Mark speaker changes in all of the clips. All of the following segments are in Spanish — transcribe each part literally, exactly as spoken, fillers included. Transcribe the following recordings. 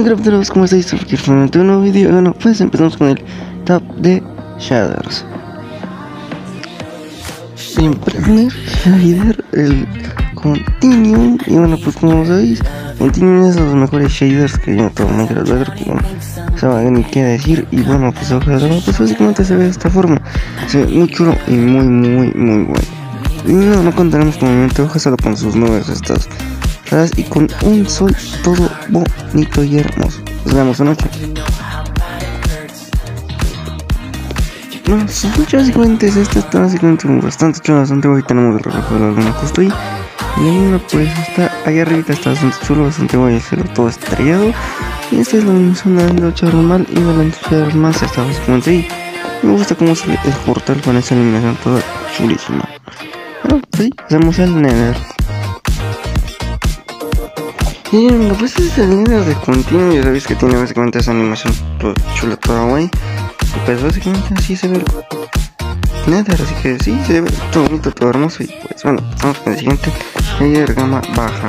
Speaker 1: Minecrafteros, ¿cómo estáis? Porque finalmente un nuevo video. Bueno, pues empezamos con el top de shaders. En primer shader, el Continuum. Y bueno, pues como sabéis, Continuum es de los mejores shaders que hay en todo Minecraft. Que bueno, se va a ni qué decir. Y bueno, pues ojalá, pues básicamente se ve de esta forma. Se ve muy chulo y muy, muy, muy bueno. Y no, no contaremos con movimiento de hojas, solo con sus nubes estas y con un sol todo bonito y hermoso. Nos vemos una noche. No, su noche básicamente es esta, está básicamente bastante chulo, bastante guay. Tenemos el reflejo de la luna justo ahí. Y la luna pues está ahí arriba, está bastante chulo, bastante guay, el cielo todo estrellado. Y esta es la animación de la noche normal y de la noche más está básicamente ahí. Me gusta cómo se ve el portal con esa iluminación toda chulísima. Bueno, pues sí, hacemos el Nether. Y bueno, pues este es el Nether de Continuum. Ya sabéis que tiene básicamente esa animación toda chula, toda guay. Y pues básicamente así se ve el Nether, así que sí, se ve todo bonito, todo hermoso. Y pues bueno, vamos con el siguiente shader gama baja.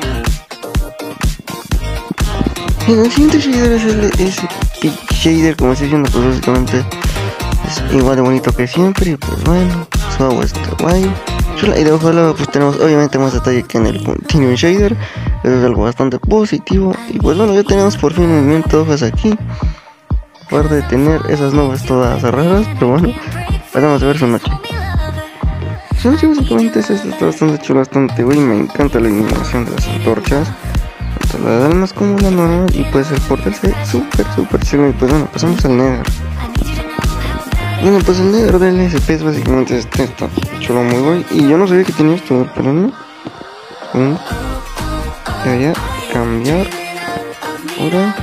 Speaker 1: Y el siguiente shader es el S P shader, como estoy diciendo, pues básicamente es igual de bonito que siempre. Y pues bueno, su agua está guay, chula. Y debajo del lado pues tenemos obviamente más detalle que en el Continuum shader. Eso es algo bastante positivo. Y pues bueno, ya tenemos por fin un movimiento de hojas aquí. Aparte de tener esas nubes todas raras. Pero bueno, pasamos a ver su noche. Su noche básicamente es esta, está bastante chulo, bastante guay. Me encanta la iluminación de las antorchas, tanto la de almas como la normal. Y pues el portal se ve súper súper chulo. Y pues bueno, pasamos al Nether. Bueno, pues el Nether del S P es básicamente este, está chulo, muy guay. Y yo no sabía que tenía esto, pero no. Un debería cambiar ahora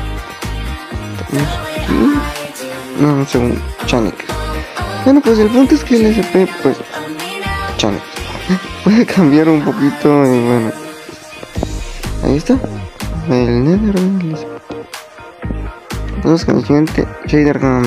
Speaker 1: no, un segundo, Chanek. Bueno, pues el punto es que el S P pues Chanek puede cambiar un poquito. Y bueno, ahí está el Nether del S P. Vamos con el siguiente shader con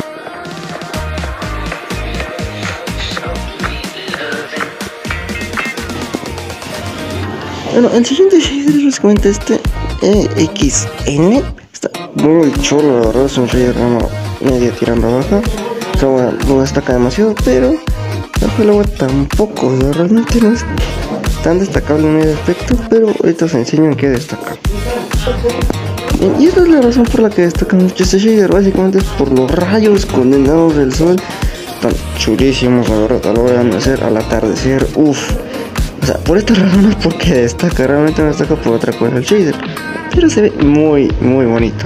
Speaker 1: bueno, el siguiente shader es básicamente este E X N. Está muy chulo, la verdad. Es un shader gama media tirando baja. O sea, bueno, no destaca demasiado, pero el agua tampoco. O sea, realmente no es tan destacable en el aspecto, pero ahorita os enseño en qué destaca. Y, y esta es la razón por la que destaca mucho este shader. Básicamente es por los rayos condenados del sol. Están chulísimos, la verdad, a la hora de hacer al atardecer. Uff. O sea, por esta razón es porque destaca, realmente no destaca por otra cosa el shader, pero se ve muy, muy bonito.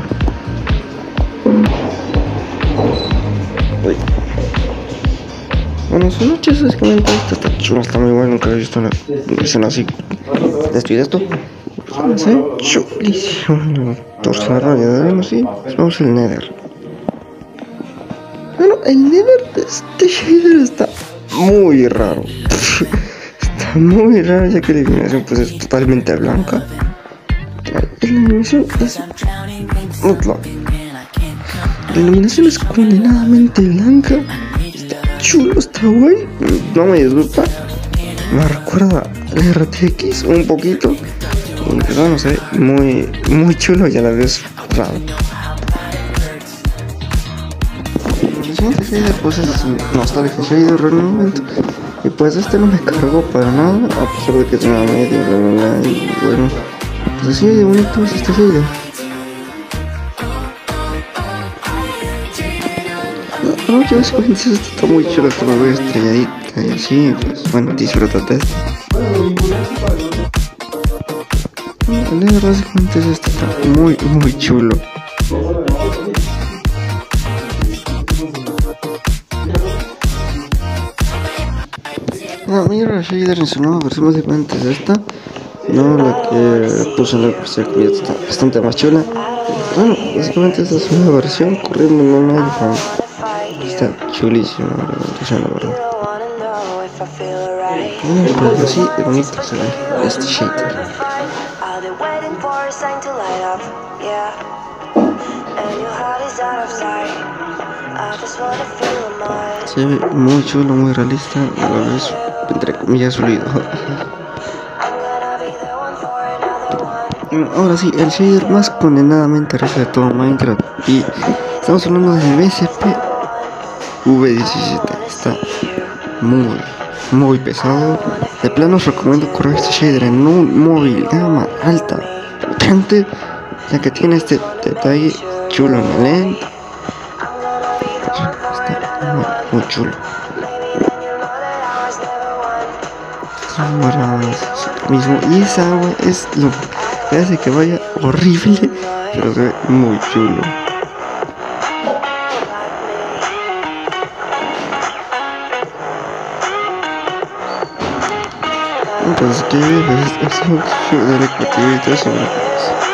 Speaker 1: Uy. Bueno, su noche es básicamente esta, está chulo, está muy bueno, nunca he visto una escena así de esto y de esto. Pues, se ve chulísimo, torso de radio, bueno, sí, vamos al Nether. Bueno, el Nether de este shader está muy raro. Muy raro, ya que la iluminación pues es totalmente blanca. La iluminación es otra. La iluminación es condenadamente blanca. Está chulo, está guay. No me disgusta. Me recuerda al R T X un poquito. Y pues bueno, se ve muy, muy chulo y a la vez raro. El siguiente shader pues es nostalgia shader realmente. Y pues este no me cargó para nada, a pesar de que es una media, bla bla bla. Y bueno, pues así de bonito es este shader. No, no, yo básicamente esto está muy chulo, está muy estrelladita y así, pues bueno, disfrútate. El Nether básicamente es este, está muy, muy chulo. No, mira, la shader en su nueva versión básicamente es esta. No, la que puse en la versión que está bastante más chula. Bueno, básicamente esta es su nueva versión corriendo en un iPhone. Está chulísima, la verdad. Bueno, pues así de bonito se ve este shader. Se ve muy chulo, muy realista, a la vez entre comillas fluido. Ahora sí, el shader más condenadamente rico de todo Minecraft. Y estamos hablando del B S P V diecisiete. Está muy, muy pesado. De plano os recomiendo correr este shader en un móvil gama alta, potente, ya que tiene este detalle chulo en la lente. Está muy, muy chulo. Mismo, y esa agua es lo que hace que vaya horrible, pero se ve muy chulo. Entonces, ¿qué ves? Es un show de la creatividad sobre